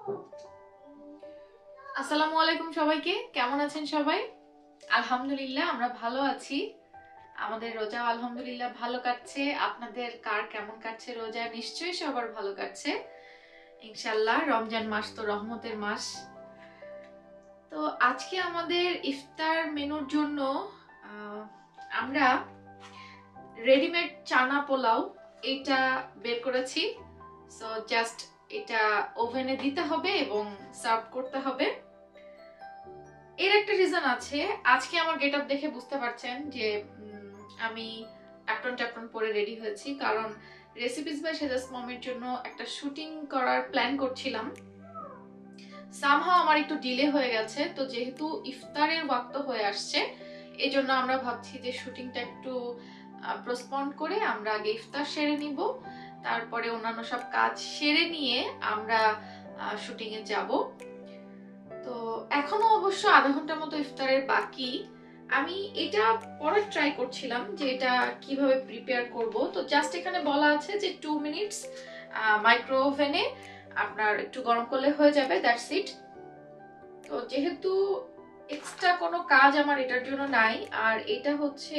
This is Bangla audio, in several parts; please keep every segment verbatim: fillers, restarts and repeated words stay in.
আসসালামু আলাইকুম সবাইকে, কেমন আছেন সবাই? আলহামদুলিল্লাহ আমরা ভালো আছি। আমাদের রোজা আলহামদুলিল্লাহ ভালো কাটছে। আপনাদের কার কেমন কাটছে রোজা? নিশ্চয়ই সবার ভালো কাটছে ইনশাআল্লাহ। রমজান মাস তো রহমতের মাস। তো আজকে আমাদের ইফতার মেনুর জন্য আমরা রেডিমেড চানা পোলাও এটা বের করেছি। সো জাস্ট এটা ওভেনে দিতে হবে এবং সার্ভ করতে হবে। এর একটা রিজন আছে, আজকে আমার গেট আপ দেখে বুঝতে পারছেন যে আমি অ্যাপ্রন ট্যাপ্রন পরে রেডি হয়েছি, কারণ রেসিপিস বাই সেজাস মমের জন্য একটা শুটিং করার প্ল্যান করছিলাম। সামহাও আমার একটু ডিলে হয়ে গেছে, তো যেহেতু ইফতারের ওয়াক্ত হয়ে আসছে এই জন্য আমরা ভাবছি যে শুটিংটা একটু পোস্টপন্ড করে আমরা আগে ইফতার সেরে নিব, তারপরে অন্যান্য সব কাজ সেরে নিয়ে আমরা শুটিং এ যাব। তো এখনো অবশ্য আধা ঘন্টার মতো ইফতারের বাকি। আমি এটা পরে ট্রাই করছিলাম যে এটা কিভাবে প্রিপেয়ার করব। তো জাস্ট এখানে বলা আছে যে টু মিনিটস মাইক্রো ওভেনে আপনার একটু গরম করলে হয়ে যাবে, দ্যাটস ইট। তো যেহেতু এক্সট্রা কোনো কাজ আমার এটার জন্য নাই, আর এটা হচ্ছে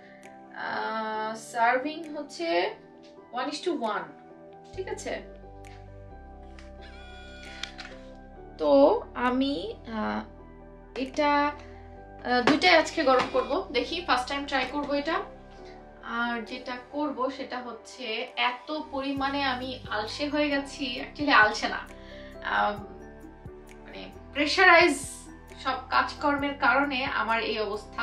সার্ভিং হচ্ছে ওয়ান ইস টু ওয়ান, ঠিক আছে। তো আমি এটা দুইটাই আজকে গরম করব, দেখি ফার্স্ট টাইম ট্রাই করব এটা। আর যেটা করব সেটা হচ্ছে এত পরিমাণে আমি আলসে হয়ে গেছি, অ্যাকচুয়ালি আলসে না, মানে প্রেশারাইজ সব কাজকর্মের কারণে আমার এই অবস্থা।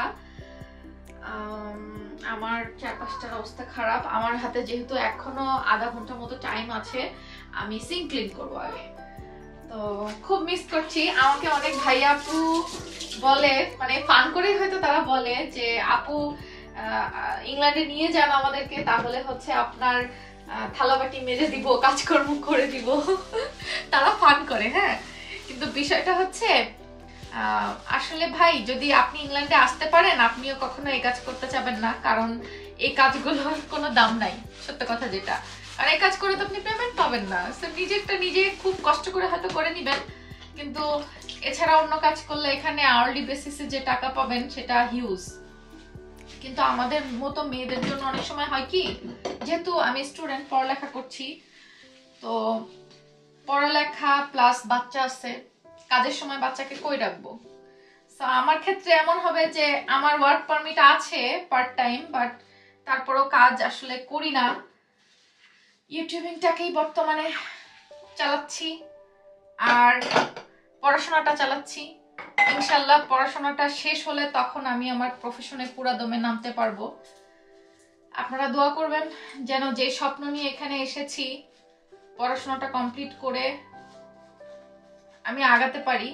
আমার চারপাশটার অবস্থা খারাপ। আমার হাতে যেহেতু এখনো আধা ঘন্টার মতো টাইম আছে, আমি সিঙ্ক ক্লিন করবো আগে। তো খুব মিস করছি। আমাকে অনেক ভাই আপু বলে, মানে ফান করে হয়তো তারা বলে যে আপু ইংল্যান্ডে নিয়ে যান আমাদেরকে, তাহলে হচ্ছে আপনার থালাবাটি মেজে দিব, কাজকর্ম করে দিব। তারা ফান করে, হ্যাঁ, কিন্তু বিষয়টা হচ্ছে আসলে ভাই যদি আপনি ইংল্যান্ডে আসতে পারেন আপনিও কখনো এই কাজ করতে চাবেন না, কারণ এই কাজগুলোর কোনো দাম নাই, সত্য কথা যেটা। আর এই কাজ করে তো আপনি পেমেন্ট পাবেন না। সো নিজেরটা নিজে খুব কষ্ট করে হয়তো করে নিবেন, কিন্তু এছাড়া অন্য কাজ করলে এখানে আওয়ারলি বেসিসে যে টাকা পাবেন সেটা হিউজ। কিন্তু আমাদের মতো মেয়েদের জন্য অনেক সময় হয় কি, যেহেতু আমি স্টুডেন্ট, পড়ালেখা করছি, তো পড়ালেখা প্লাস বাচ্চা আছে, কাজের সময় বাচ্চাকে কই রাখবো। সো আমার ক্ষেত্রে এমন হবে যে আমার ওয়ার্ক পারমিট আছে পার্ট টাইম, বাট তারপরও কাজ আসলে করি না। ইউটিউবিংটাকেই বর্তমানে চালাচ্ছি আর পড়াশোনাটা চালাচ্ছি। ইনশাল্লাহ পড়াশোনাটা শেষ হলে তখন আমি আমার প্রফেশনে পুরা দমে নামতে পারবো। আপনারা দোয়া করবেন যেন যে স্বপ্ন নিয়ে এখানে এসেছি পড়াশোনাটা কমপ্লিট করে আমি আগাতে পারি।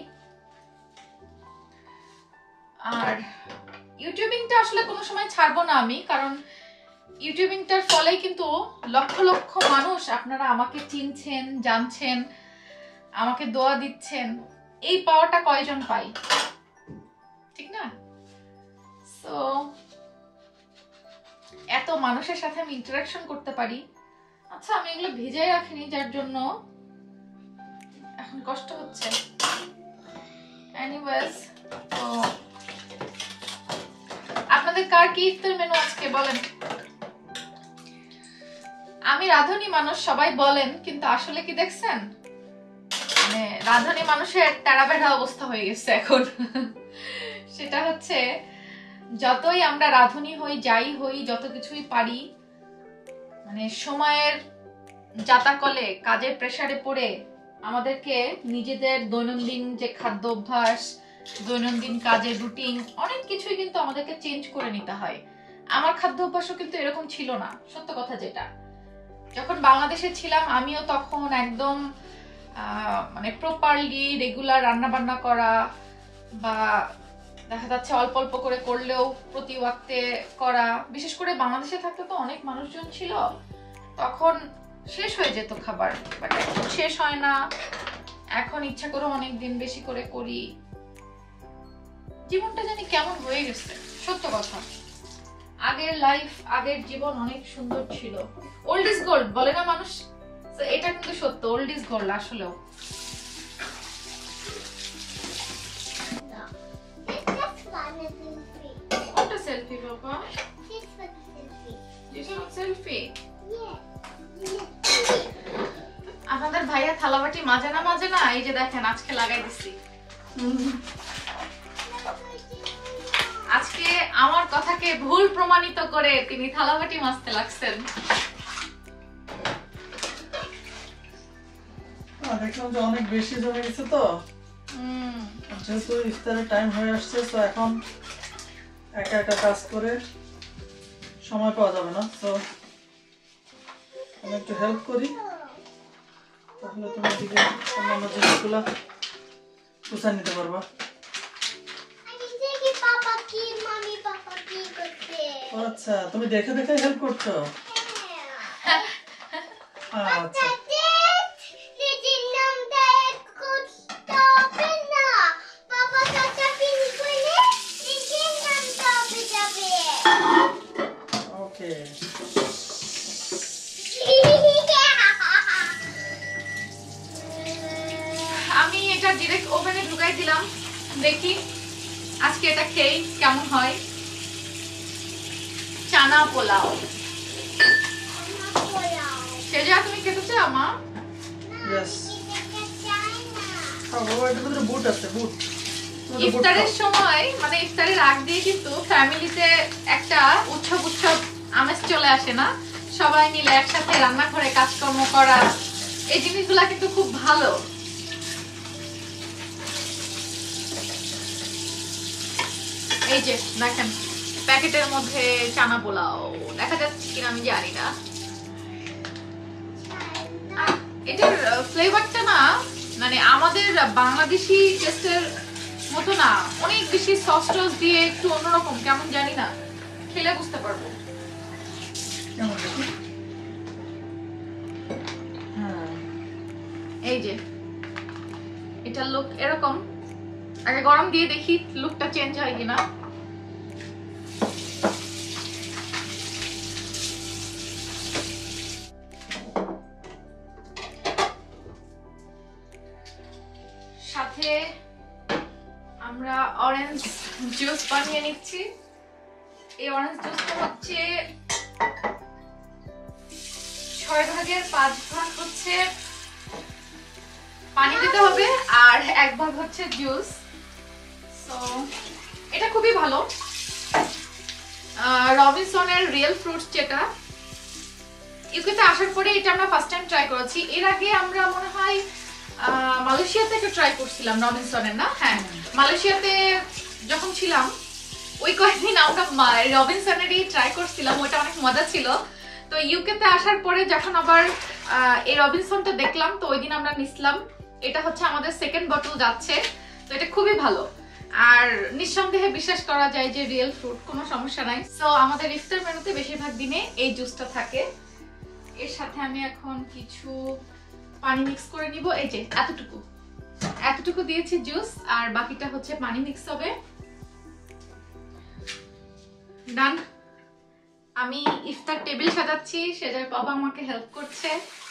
আর ইউটিউবিংটা আসলে কোনো সময় ছাড়বো না আমি, কারণ ইউটিউবিংটার ফলেই কিন্তু লক্ষ লক্ষ মানুষ আপনারা আমাকে চিনছেন, জানছেন, আমাকে দোয়া দিচ্ছেন। এই পাওয়াটা কয়জন পাই, ঠিক না? সো এত মানুষের সাথে আমি ইন্টারাকশন করতে পারি। আচ্ছা, আমি এগুলো ভিজাই রাখিনি যার জন্য এখন কষ্ট হচ্ছে। এনিওয়েজ, তো আপনাদের কার কি ইফতার মেনু আজকে বলেন? আমি রাঁধুনি মানুষ সবাই বলেন, কিন্তু আসলে কি দেখছেন, মানে রাঁধুনি মানুষের তেরা বেড়া অবস্থা হয়ে গেছে এখন। সেটা হচ্ছে যতই আমরা রাঁধুনি হই, যাই হই, যত কিছুই পারি, মানে সময়ের জাতাকলে কাজের প্রেসারে পড়ে আমাদেরকে নিজেদের দৈনন্দিন যে খাদ্য অভ্যাস, দৈনন্দিন কাজের রুটিন, অনেক কিছুই কিন্তু আমাদেরকে চেঞ্জ করে নিতে হয়। আমার খাদ্য অভ্যাসও কিন্তু এরকম ছিল না, সত্য কথা যেটা। যখন বাংলাদেশে ছিলাম আমিও তখন একদম মানে প্রপারলি রেগুলার রান্না বান্না করা, বা দেখা যাচ্ছে অল্প অল্প করে করলেও প্রতি ওয়াক্তে করা। বিশেষ করে বাংলাদেশে থাকতে তো অনেক মানুষজন ছিল, তখন শেষ হয়ে যেত খাবার, বাট এখন শেষ হয় না। এখন ইচ্ছা করে অনেক দিন বেশি করে করি। জীবনটা জানি কেমন হয়ে গেছে, সত্য কথা। আগের লাইফ, আগের জীবন অনেক সুন্দর ছিল। ওল্ড ইজ গোল্ড বলে না মানুষ, এটা কিন্তু সত্য, ওল্ড ইজ গোল্ড আসলেও। selfie, Papa? This one selfie. This one selfie. Yeah. আমাদের ভাইয়া থালাবাটি মাজে না মাজে না, এই যে দেখেন আজকে লাগাই দিছি। আজকে আমার কথাকে ভুল প্রমাণিত করে তিনি থালাবাটি মাজতে লাগছেন। দেখলাম যে অনেক বেশি জমে গেছে তো, যেহেতু ইফতারের টাইম হয়ে আসছে, তো এখন একা একা কাজ করে সময় পাওয়া যাবে না, তো আমি একটু হেল্প করি, তাহলে তুমি এদিকে অন্যান্য জিনিসগুলো গুছিয়ে নিতে পারবা। আচ্ছা, তুমি দেখে দেখে হেল্প করছো? আচ্ছা, ওকে। আমি এটা ডাইরেক্ট ওভেনে ঢুকাই দিলাম, দেখি আজকে এটা খেয়ে কেমন হয়। চানা পোলাও। সেজা তুমি খেতে চাও মা? ইয়েস। খাও বাবা, এটার ভিতরে বুট আছে, বুট। ইফতারের সময় মানে ইফতারের আগ দিয়ে কিন্তু ফ্যামিলিতে একটা উৎসব উৎসব আমেজ চলে আসে না? সবাই মিলে একসাথে রান্নাঘরে কাজকর্ম করা, এই জিনিসগুলা কিন্তু খুব ভালো। এই যে দেখেন প্যাকেটের মধ্যে চানা পোলাও, দেখা যাচ্ছে কিনা আমি জানি না। এটার ফ্লেভারটা না মানে আমাদের বাংলাদেশি টেস্টের মতো না, অনেক বেশি সস টস দিয়ে একটু অন্যরকম, কেমন জানি না, খেলে বুঝতে পারবো। এই যে এটা লুক এরকম, আগে গরম দিয়ে দেখি লুকটা চেঞ্জ হয় কিনা। সাথে আমরা অরেঞ্জ জুস বানিয়ে নিচ্ছি। এই অরেঞ্জ জুসটা হচ্ছে ছয় ভাগের পাঁচ ভাগ হচ্ছে পানি দিতে হবে আর এক ভাগ হচ্ছে জুস। সো এটা খুবই ভালো, রবিনসনের রিয়েল ফ্রুটস, যেটা ইউকেতে আসার পরে এটা আমরা ফার্স্ট টাইম ট্রাই করেছি। এর আগে আমরা মনে হয় মালয়েশিয়াতে একটা ট্রাই করছিলাম রবিনসনের, না? হ্যাঁ, মালয়েশিয়াতে যখন ছিলাম ওই কয়েকদিন আমরা রবিনসনেরই ট্রাই করছিলাম, ওটা অনেক মজা ছিল। তো ইউকেতে আসার পরে যখন আবার এই রবিনসনটা দেখলাম, তো ওই দিন আমরা নিছিলাম। এটা হচ্ছে আমাদের সেকেন্ড বটল যাচ্ছে, তো এটা খুবই ভালো আর নিঃসন্দেহে বিশ্বাস করা যায় যে রিয়েল ফ্রুট, কোনো সমস্যা নাই। সো আমাদের ইফতার মেনুতে বেশিরভাগ দিনে এই জুসটা থাকে। এর সাথে আমি এখন কিছু পানি মিক্স করে নিব। এই যে এতটুকু এতটুকু দিয়েছি জুস, আর বাকিটা হচ্ছে পানি মিক্স হবে। ডান। আমি ইফতার টেবিল সাজাচ্ছি, সেটার বাবা আমাকে হেল্প করছে।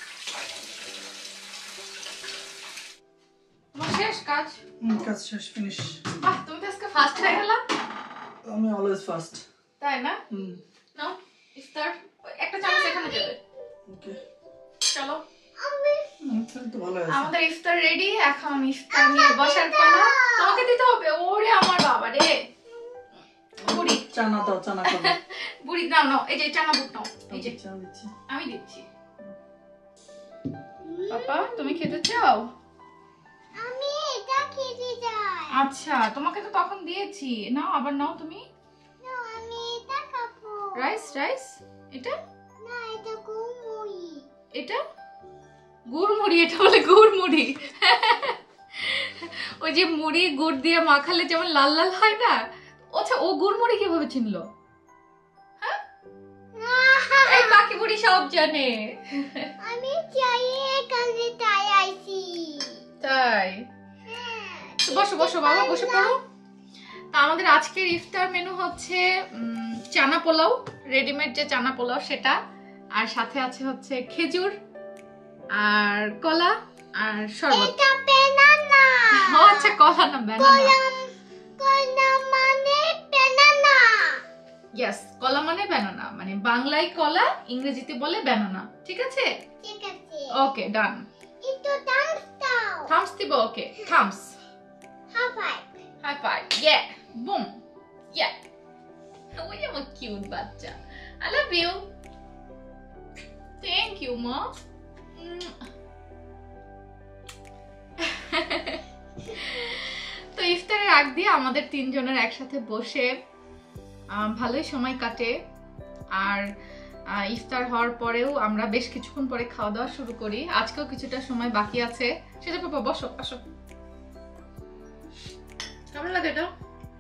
তোমার শেষ কাজ? কাজ শেষ, ফিনিশ। বাহ, তুমি তো আজকে ফার্স্ট হয়ে গেলা। আমি অলওয়েজ ফার্স্ট। তাই না? হুম। নাও ইফতার, একটা চামচ এখানে যাবে। ওকে, চলো। তো ভালো আছে। আমাদের ইফতার রেডি, এখন ইফতার নিয়ে বসার পালা। তোমাকে দিতে হবে। ওরে আমার বাবা রে, বুড়ি চানা দাও, চানা খাও। বুড়ি নাও নাও, এই যে চানা বুট নাও, এই যে চানা দিচ্ছি, আমি দিচ্ছি। পাপা তুমি খেতে চাও? আমি এটা খেতে চাই। আচ্ছা, তোমাকে তো তখন দিয়েছি, নাও আবার নাও তুমি। না, আমি এটা খাবো। রাইস রাইস এটা না, এটা গুড়মুড়ি। এটা গুড়মুড়ি, এটা বলে গুড়মুড়ি। ওই যে মুড়ি গুড় দিয়ে মাখালে যেমন লাল লাল হয় না, আচ্ছা ও গুড়মুড়ি কিভাবে চিনলো? হ্যাঁ, এই বাকি বুড়ি সব জানে। আমি চাই এখানে তাই আইছি। তাই বসো বসো বাবা, বসে পড়ো। তা আমাদের আজকের ইফতার মেনু হচ্ছে চানা পোলাও, রেডিমেড যে চানা পোলাও সেটা, আর সাথে আছে হচ্ছে খেজুর আর কলা আর শরবত। এটা বানানা। ও আচ্ছা, কলা না বানানা। কলা, কলা মানে বানানা। ইয়েস, কলা মানে ব্যানানা, মানে বাংলায় কলা, ইংরেজিতে বলে ব্যানানা, ঠিক আছে? ঠিক আছে। ওকে, ডান। একটু থামস দাও। থামস দিব, okay, thumbs. High five. High five, yeah, boom, yeah. ওই আমার কিউট বাচ্চা। I love you. Thank you মা। তো ইফতারের আগ দিয়ে আমাদের তিনজনের একসাথে বসে ভালোই সময় কাটে। আর ইফতার হওয়ার পরেও আমরা বেশ কিছুক্ষণ পরে খাওয়া দাওয়া শুরু করি। আজকেও কিছুটা সময় বাকি আছে। সেটা পাপা বসো, আসো। কেমন লাগে এটা?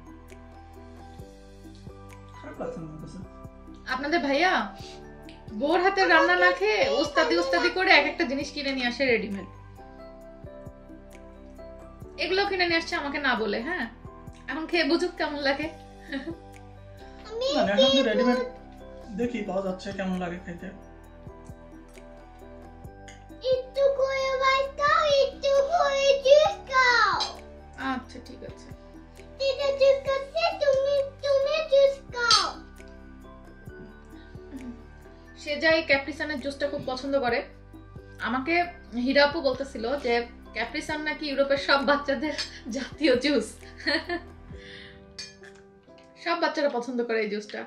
আপনাদের ভাইয়া বোর হাতে রান্না না খেয়ে উস্তাদি উস্তাদি করে এক একটা জিনিস কিনে নিয়ে আসে রেডিমেড। এগুলো কিনে নিয়ে আসছে আমাকে না বলে। হ্যাঁ, এখন খেয়ে বুঝুক কেমন লাগে। রেডিমেড দেখি পাওয়া যাচ্ছে, কেমন লাগে খেতে। একটু করে ভাত খাও, একটু করে জুস খাও। আচ্ছা ঠিক আছে। এটা জুস খাচ্ছে, তুমি তুমি জুস খাও। সে যাই ক্যাপ্রিসানের জুসটা খুব পছন্দ করে। আমাকে হিরাপু বলতেছিল যে ক্যাপ্রিসান নাকি ইউরোপের সব বাচ্চাদের জাতীয় জুস। সব বাচ্চারা পছন্দ করে এই জুসটা।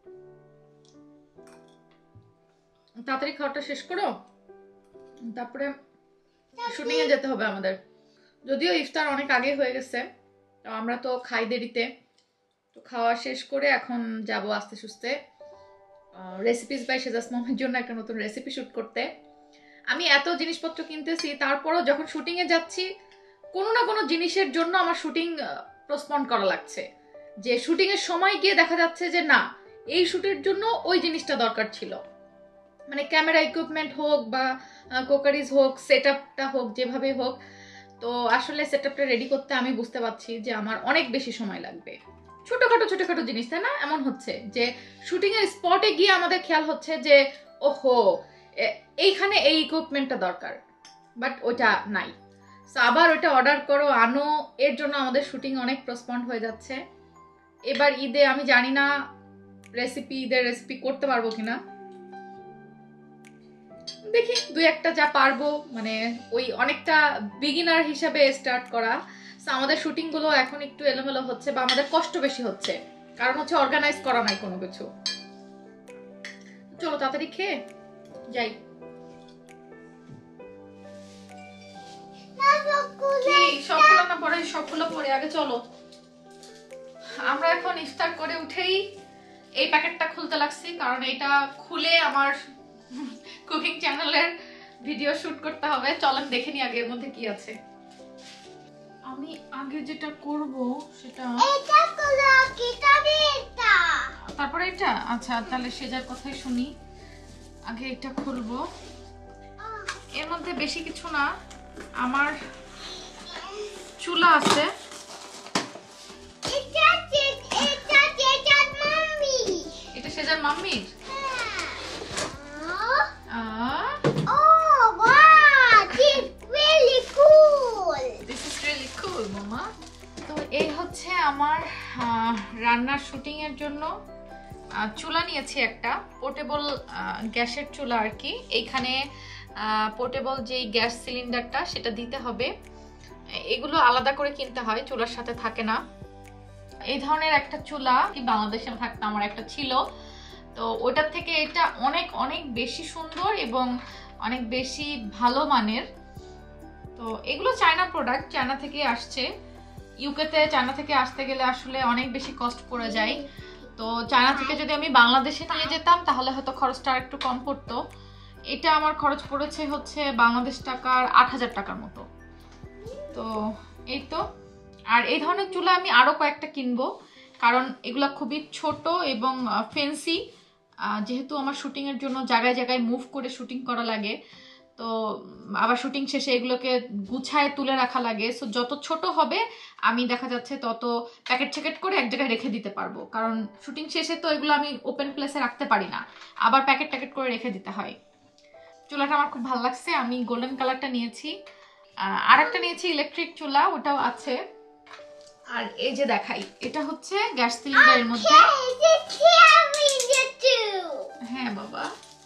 তাড়াতাড়ি খাওয়াটা শেষ করো, তারপরে শুটিং এ যেতে হবে আমাদের। যদিও ইফতার অনেক আগে হয়ে গেছে, তো আমরা তো খাই দেরিতে। তো খাওয়া শেষ করে এখন যাব আস্তে সুস্তে রেসিপিস বাই সেজাস মমের জন্য একটা নতুন রেসিপি শুট করতে। আমি এত জিনিসপত্র কিনতেছি, তারপরও যখন শুটিং এ যাচ্ছি কোনো না কোনো জিনিসের জন্য আমার শুটিং পোস্টপন্ড করা লাগছে। যে শুটিং এর সময় গিয়ে দেখা যাচ্ছে যে না, এই শুটের জন্য ওই জিনিসটা দরকার ছিল। মানে ক্যামেরা ইকুইপমেন্ট হোক বা কোকারিজ হোক, সেটআপটা হোক, যেভাবে হোক। তো আসলে সেটআপটা রেডি করতে আমি বুঝতে পারছি যে আমার অনেক বেশি সময় লাগবে। ছোটখাটো ছোটখাটো জিনিস, তাই না? এমন হচ্ছে যে শুটিং এর স্পটে গিয়ে আমাদের খেয়াল হচ্ছে যে ওহো এইখানে এই ইকুইপমেন্টটা দরকার, বাট ওটা নাই। সো আবার ওটা অর্ডার করো, আনো, এর জন্য আমাদের শুটিং অনেক পোস্টপন্ড হয়ে যাচ্ছে। এবার ঈদে আমি জানি না রেসিপি ঈদের রেসিপি করতে পারবো কিনা, দেখি দুই একটা যা পারবো। মানে ওই অনেকটা বিগিনার হিসাবে স্টার্ট করা। সো আমাদের শুটিং গুলো এখন একটু এলোমেলো হচ্ছে বা আমাদের কষ্ট বেশি হচ্ছে, কারণ হচ্ছে অর্গানাইজ করা নাই কোনো কিছু। চলো তাড়াতাড়ি খেয়ে যাই। সবগুলো না পরে, সবগুলো পরে আগে চলো। আমরা এখন ইফতার করে উঠেই এই প্যাকেটটা খুলতে লাগছি, কারণ এটা খুলে আমার কুকিং চ্যানেলের ভিডিও শুট করতে হবে। চলেন দেখে নি আগে এর মধ্যে কি আছে। আমি আগে যেটা করব সেটা এটা কোলা কিতাবে এটা। তারপরে এটা। আচ্ছা তাহলে সেজার কথাই শুনি। আগে এটা খুলবো। এর মধ্যে বেশি কিছু না, আমার চুলা আছে। এটা এটা এটা মাম্মি। এটা সেজার মাম্মির। Oh, oh wow, this is really cool. This is really cool, Mama. তো এই হচ্ছে আমার রান্নার শুটিং এর জন্য চুলা নিয়েছি, একটা পোর্টেবল গ্যাসের চুলা আর কি। এইখানে পোর্টেবল যেই গ্যাস সিলিন্ডারটা সেটা দিতে হবে। এগুলো আলাদা করে কিনতে হয়, চুলার সাথে থাকে না। এই ধরনের একটা চুলা কি বাংলাদেশে থাকতে আমার একটা ছিল, তো ওটার থেকে এটা অনেক অনেক বেশি সুন্দর এবং অনেক বেশি ভালো মানের। তো এগুলো চায়না প্রোডাক্ট, চায়না থেকে আসছে। ইউকেতে চায়না থেকে আসতে গেলে আসলে অনেক বেশি কস্ট পড়ে যায়। তো চায়না থেকে যদি আমি বাংলাদেশে নিয়ে যেতাম তাহলে হয়তো খরচটা একটু কম পড়তো। এটা আমার খরচ পড়েছে হচ্ছে বাংলাদেশ টাকার আট হাজার টাকার মতো। তো এই তো। আর এই ধরনের চুলা আমি আরো কয়েকটা কিনবো, কারণ এগুলো খুবই ছোট এবং ফ্যান্সি। যেহেতু আমার শুটিং এর জন্য জায়গায় জায়গায় মুভ করে শুটিং করা লাগে, তো আবার শুটিং শেষে এগুলোকে গুছায় তুলে রাখা লাগে। সো যত ছোট হবে আমি দেখা যাচ্ছে তত প্যাকেট চ্যাকেট করে এক জায়গায় রেখে দিতে পারবো, কারণ শুটিং শেষে তো এগুলো আমি ওপেন প্লেসে রাখতে পারি না, আবার প্যাকেট ট্যাকেট করে রেখে দিতে হয়। চুলাটা আমার খুব ভালো লাগছে, আমি গোল্ডেন কালারটা নিয়েছি। আর একটা নিয়েছি ইলেকট্রিক চুলা, ওটাও আছে। আর এই যে দেখাই, এটা হচ্ছে গ্যাস সিলিন্ডারের মধ্যে। হ্যাঁ বাবা,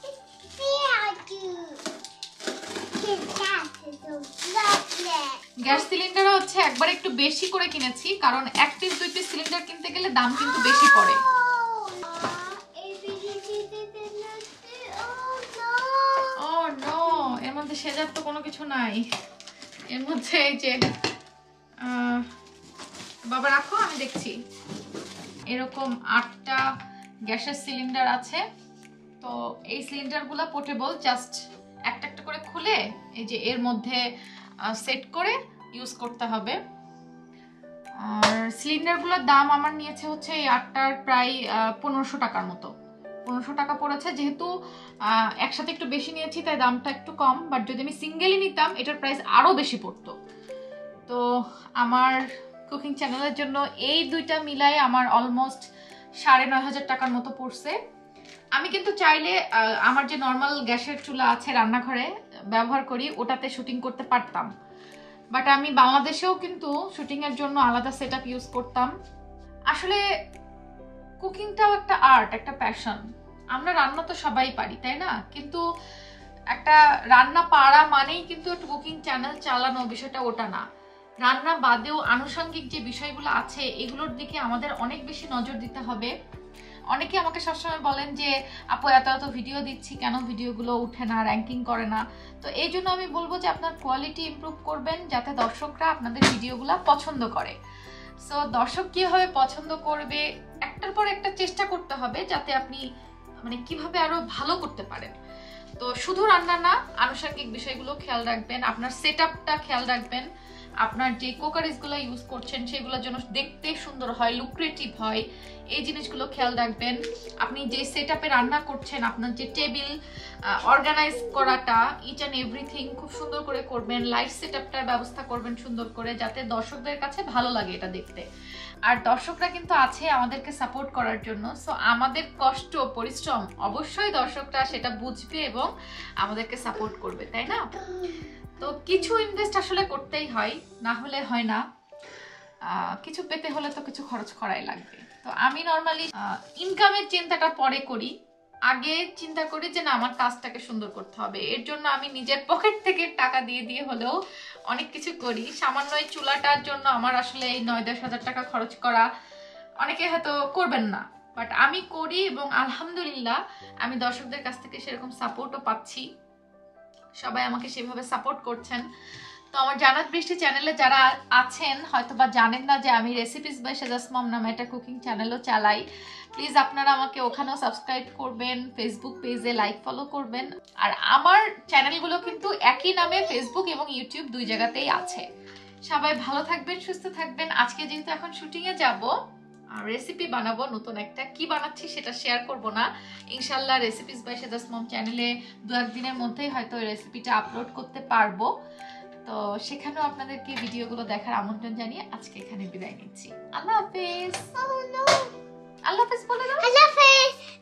গ্যাস সিলিন্ডার হচ্ছে একবার একটু বেশি করে কিনেছি, কারণ এক পিস দুই পিস সিলিন্ডার কিনতে গেলে দাম কিন্তু বেশি পড়ে। ও নো, এর মধ্যে সেজার তো কোনো কিছু নাই। এর মধ্যে এই যে বাবা রাখো, আমি দেখছি। এরকম আটটা গ্যাসের সিলিন্ডার আছে। তো এই সিলিন্ডারগুলো পোর্টেবল, জাস্ট একটা একটা করে খুলে এই যে এর মধ্যে সেট করে ইউজ করতে হবে। আর সিলিন্ডারগুলোর দাম আমার নিয়েছে হচ্ছে এই আটটার প্রায় পনেরোশো টাকার মতো, পনেরোশো টাকা পড়েছে। যেহেতু একসাথে একটু বেশি নিয়েছি তাই দামটা একটু কম, বাট যদি আমি সিঙ্গেলই নিতাম এটার প্রাইস আরও বেশি পড়তো। তো আমার কুকিং চ্যানেলের জন্য এই দুইটা মিলাই আমার অলমোস্ট সাড়ে নয় হাজার টাকার মতো পড়ছে। আমি কিন্তু চাইলে আমার যে নর্মাল গ্যাসের চুলা আছে রান্নাঘরে ব্যবহার করি, ওটাতে শুটিং করতে পারতাম, বাট আমি বাংলাদেশেও কিন্তু শুটিংয়ের জন্য আলাদা সেট আপ ইউজ করতাম। আসলে কুকিংটাও একটা আর্ট, একটা প্যাশন। আমরা রান্না তো সবাই পারি, তাই না? কিন্তু একটা রান্না পারা মানেই কিন্তু একটা কুকিং চ্যানেল চালানো, বিষয়টা ওটা না। রান্না বাদেও আনুষঙ্গিক যে বিষয়গুলো আছে এগুলোর দিকে আমাদের অনেক বেশি নজর দিতে হবে। অনেকে আমাকে সবসময় বলেন যে আপু এত এত ভিডিও দিচ্ছি, কেন ভিডিওগুলো উঠে না, র্যাঙ্কিং করে না? তো এই জন্য আমি বলবো যে আপনার কোয়ালিটি ইমপ্রুভ করবেন, যাতে দর্শকরা আপনাদের ভিডিওগুলো পছন্দ করে। সো দর্শক কীভাবে পছন্দ করবে, একটার পর একটা চেষ্টা করতে হবে যাতে আপনি মানে কিভাবে আরো ভালো করতে পারেন। তো শুধু রান্না না, আনুষঙ্গিক বিষয়গুলো খেয়াল রাখবেন, আপনার সেট আপটা খেয়াল রাখবেন, আপনার যে কোকারিজগুলো ইউজ করছেন সেগুলো যেন দেখতে সুন্দর হয়, লুক্রেটিভ হয়, এই জিনিসগুলো খেয়াল রাখবেন। আপনি যে সেট আপে রান্না করছেন, আপনার যে টেবিল অর্গানাইজ করাটা, ইচ অ্যান্ড এভরিথিং খুব সুন্দর করে করবেন। লাইট সেট আপটার ব্যবস্থা করবেন সুন্দর করে, যাতে দর্শকদের কাছে ভালো লাগে এটা দেখতে। আর দর্শকরা কিন্তু আছে আমাদেরকে সাপোর্ট করার জন্য, সো আমাদের কষ্ট পরিশ্রম অবশ্যই দর্শকরা সেটা বুঝবে এবং আমাদেরকে সাপোর্ট করবে, তাই না? তো কিছু ইনভেস্ট আসলে করতেই হয়, না হলে হয় না। কিছু পেতে হলে তো কিছু খরচ করাই লাগবে। তো আমি নর্মালি ইনকামের চিন্তাটা পরে করি, আগে চিন্তা করি যে না আমার কাজটাকে সুন্দর করতে হবে। এর জন্য আমি নিজের পকেট থেকে টাকা দিয়ে দিয়ে হলেও অনেক কিছু করি। সামান্য এই চুলাটার জন্য আমার আসলে এই নয় দশ হাজার টাকা খরচ করা অনেকে হয়তো করবেন না, বাট আমি করি এবং আলহামদুলিল্লাহ আমি দর্শকদের কাছ থেকে সেরকম সাপোর্টও পাচ্ছি, সবাই আমাকে সেভাবে সাপোর্ট করছেন। তো আমার জানাত বৃষ্টি চ্যানেলে যারা আছেন হয়তো বা জানেন না যে আমি রেসিপিস বাই সেজাস মম নামে একটা কুকিং চ্যানেলও চালাই। প্লিজ আপনারা আমাকে ওখানেও সাবস্ক্রাইব করবেন, ফেসবুক পেজে লাইক ফলো করবেন। আর আমার চ্যানেলগুলো কিন্তু একই নামে ফেসবুক এবং ইউটিউব দুই জায়গাতেই আছে। সবাই ভালো থাকবেন, সুস্থ থাকবেন। আজকে যেহেতু এখন শুটিংয়ে যাব, রেসিপি বানাবো নতুন একটা, কি বানাচ্ছি সেটা শেয়ার করব না, ইনশাল্লাহ রেসিপিস বাই সেজাস মম চ্যানেলে দু একদিনের মধ্যেই হয়তো রেসিপিটা আপলোড করতে পারবো। তো সেখানেও আপনাদেরকে ভিডিওগুলো দেখার আমন্ত্রণ জানিয়ে আজকে এখানে বিদায় নিচ্ছি। আল্লাহ হাফেজ। আল্লাহ হাফেজ বলে দাও। আল্লাহ হাফেজ।